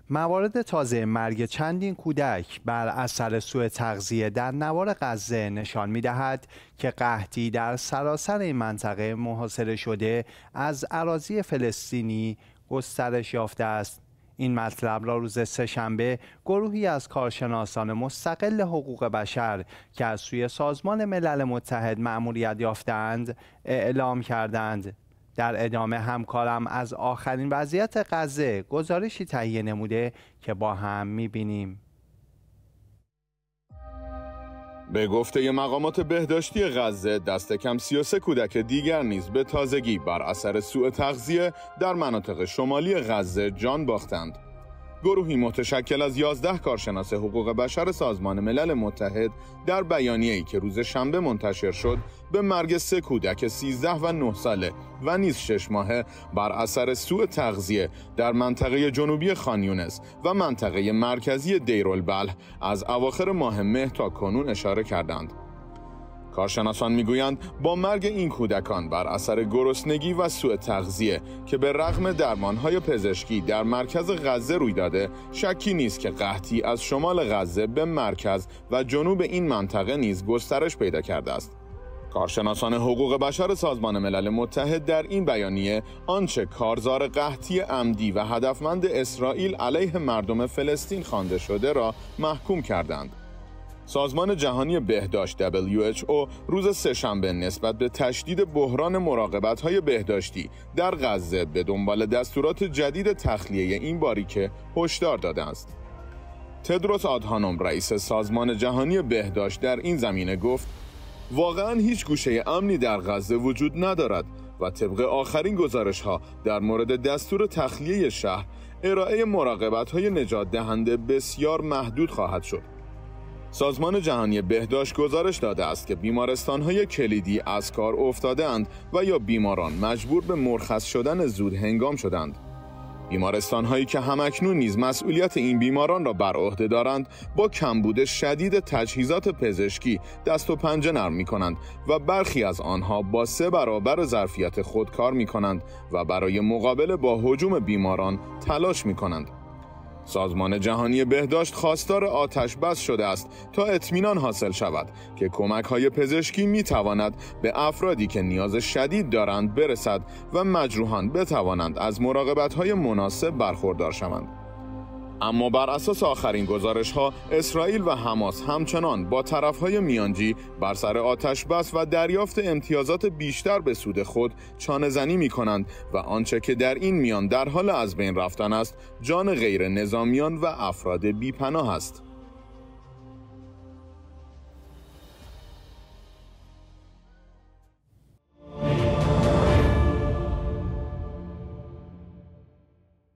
موارد تازه مرگ چندین کودک بر اثر سوء تغذیه در نوار غزه نشان می‌دهد که قحطی در سراسر این منطقه محاصره شده از اراضی فلسطینی گسترش یافته است. این مطلب را روز سه‌شنبه گروهی از کارشناسان مستقل حقوق بشر که از سوی سازمان ملل متحد مأموریت یافته‌اند اعلام کردند. در ادامه همکارم از آخرین وضعیت غزه گزارشی تهیه نموده که با هم می‌بینیم. به گفته مقامات بهداشتی غزه، دست کم 33 کودک دیگر نیز به تازگی بر اثر سوء تغذیه در مناطق شمالی غزه جان باختند. گروهی متشکل از 11 کارشناس حقوق بشر سازمان ملل متحد در بیانیه‌ای که روز شنبه منتشر شد به مرگ 3 کودک 13 و 9 ساله و نیز 6 ماهه بر اثر سوء تغذیه در منطقه جنوبی خان یونس و منطقه مرکزی دیرالبلح از اواخر ماه مه تا کنون اشاره کردند. کارشناسان میگویند با مرگ این کودکان بر اثر گرسنگی و سوء تغذیه که به رغم درمانهای پزشکی در مرکز غزه روی داده، شکی نیست که قحطی از شمال غزه به مرکز و جنوب این منطقه نیز گسترش پیدا کرده است. کارشناسان حقوق بشر سازمان ملل متحد در این بیانیه آنچه کارزار قحطی عمدی و هدفمند اسرائیل علیه مردم فلسطین خوانده شده را محکوم کردند. سازمان جهانی بهداشت WHO روز سه‌شنبه نسبت به تشدید بحران مراقبت‌های بهداشتی در غزه به دنبال دستورات جدید تخلیه این باریکه هشدار داده است. تدروس آدهانوم رئیس سازمان جهانی بهداشت در این زمینه گفت: واقعاً هیچ گوشه امنی در غزه وجود ندارد و طبق آخرین گزارش‌ها در مورد دستور تخلیه شهر، ارائه مراقبت‌های نجات دهنده بسیار محدود خواهد شد. سازمان جهانی بهداشت گزارش داده است که بیمارستان‌های کلیدی از کار افتاده‌اند و یا بیماران مجبور به مرخص شدن زود هنگام شدند. بیمارستان‌هایی که همکنون نیز مسئولیت این بیماران را بر عهده دارند با کمبود شدید تجهیزات پزشکی دست و پنجه نرم می‌کنند و برخی از آنها با 3 برابر ظرفیت خود کار می‌کنند و برای مقابله با هجوم بیماران تلاش می‌کنند. سازمان جهانی بهداشت خواستار آتش بس شده است تا اطمینان حاصل شود که کمک‌های پزشکی می‌تواند به افرادی که نیاز شدید دارند برسد و مجروحان بتوانند از مراقبت‌های مناسب برخوردار شوند. اما بر اساس آخرین گزارش‌ها، اسرائیل و حماس همچنان با طرف‌های میانجی بر سر آتش بس و دریافت امتیازات بیشتر به سود خود چانه‌زنی می‌کنند و آنچه که در این میان در حال از بین رفتن است، جان غیر نظامیان و افراد بی‌پناه است.